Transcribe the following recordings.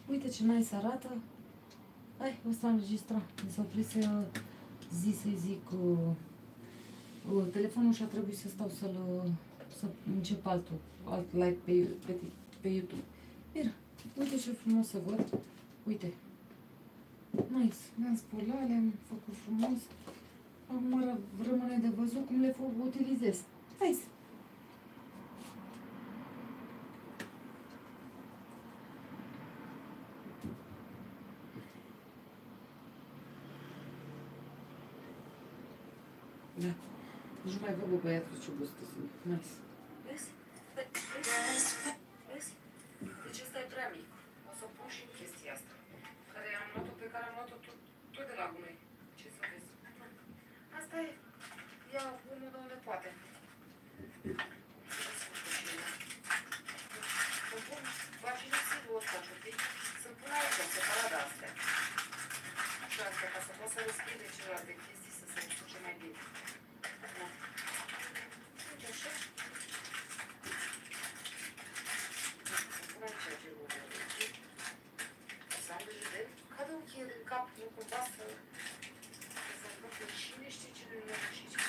Uite ce nice arată. Hai, ăsta înregistra. Mi s-a oprit să-i zic telefonul și a trebuit să stau să încep alt live pe YouTube. Mira, uite ce frumos să văd. Uite. Nice. Le-am spălat, le-am făcut frumos. Acum rămâne de văzut cum le utilizez. Nice. Da. Nici nu mai văd băiatul ce gustă sunt. Nice. Vezi? Vezi? Deci ăsta e prea mic. O să pun și chestia asta. Pe care am luat-o tot de la gunoi. Ce să vezi? Asta e. Ia unul de unde poate. Să pun vaginosilul ăsta, știi? Să pun aici, separat de astea. Așa, asta, ca să pot să deschide celelalte chestii, să se duce mai bine. Uite așa. Să pun aici gelul meu. Să am grijă de el. Cade un cheie din cap, nu cumva să întâmple cine știe ce nu ne și ce.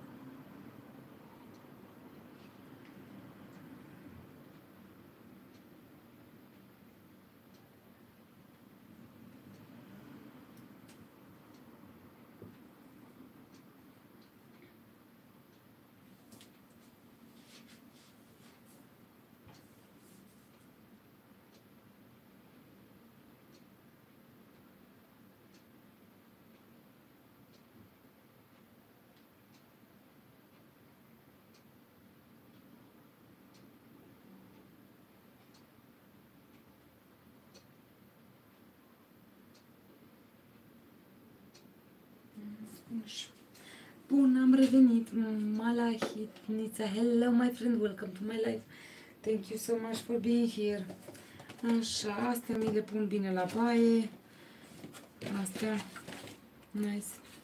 Bun, am revenit. Malahitnița. Hello, my friend. Welcome to my life. Thank you so much for being here. Așa, astea mi le pun bine la baie. Astea. Nice.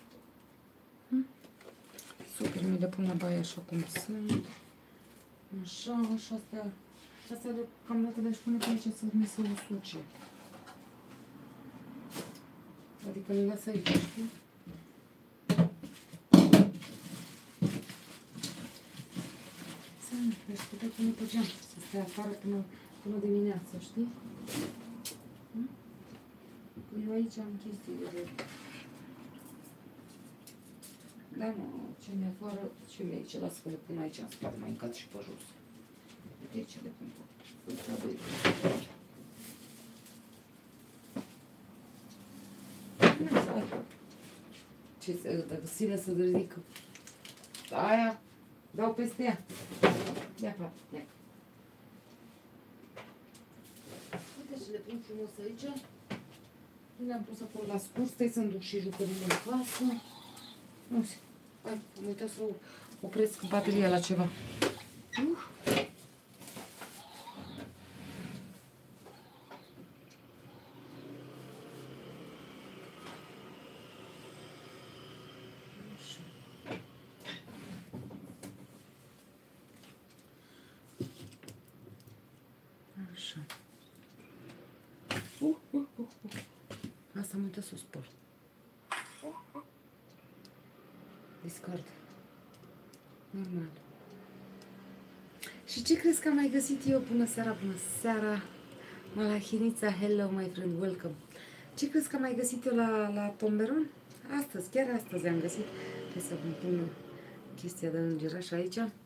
Super, mi le pun la baie așa cum sunt. Așa, așa, astea deocamdată le-aș pune pe aici să mi se usuce. Adică le las aici, știi? Deci putea pune pe geam, să stai afară până dimineața, știi? Eu aici am chestiile de... Da, mă, ce mi afară, ce mi aici, lasă că le pun aici în spate, mai încat și pe jos. Uite aici le pun pe treabă. Ce sine să ridică. Aia, dau peste ea. Ia, frate, ia. Uite ce le pun frumos aici. Le-am pus acolo la scurs, stai să-mi duc și jucările în casă. Nu știu. Hai, am uitat să opresc bateria la ceva. Așa. Asta am uitat să o spăl. Discard. Normal. Și ce crezi că am mai găsit eu? Bună seara, bună seara. Malahinița, hello my friend, welcome. Ce crezi că am mai găsit eu la tomberon? Astăzi, chiar astăzi am găsit. Trebuie să pun chestia de îngeraș aici.